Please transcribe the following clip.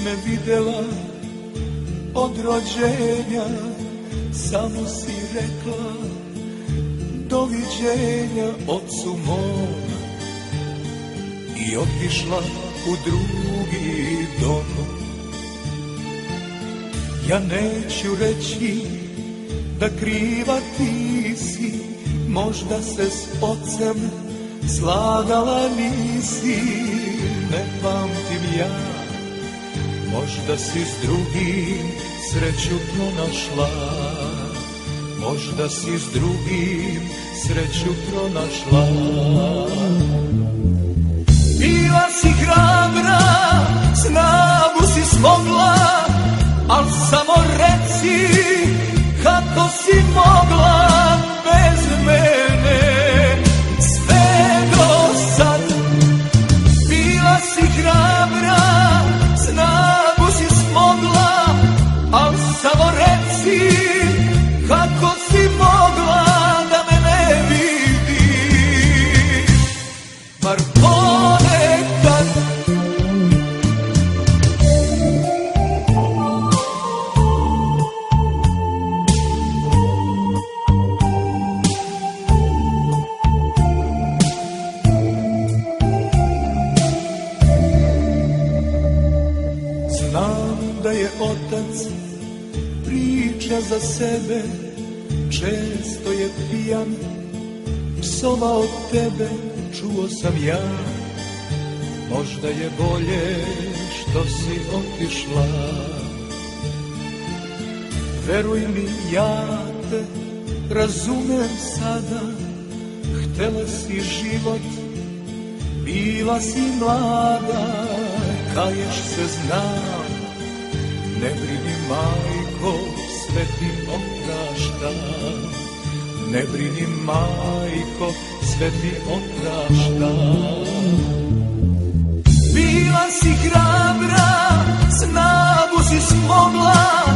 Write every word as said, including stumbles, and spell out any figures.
me videla od rođenja, samo si rekla doviđenja ocu mom i otišla u drugi dom. Ja neću reći da kriva ti si, možda se s ocem slagala nisi, ne pamtim ja, možda si s drugim sreću pronašla, možda si s drugim sreću pronašla. Bila si hrabra, snagu si smogla, al samo reci kako si mogla bez mene sve do sad. Bila si hrabra, snagu si smogla, al samo reci kako si mogla da me ne vidiš, bar ponekad. Znam da je otac priča za sebe, često je pijan, psovao tebe, čuo sam ja. Možda je bolje što si otišla. Veruj mi, ja te razumem sada, htela si život, bila si mlada, kaješ se znam, ne brini majko, sve ti opraštam, ne brini majko, sve ti opraštam. Bila si hrabra, snagu si smogla,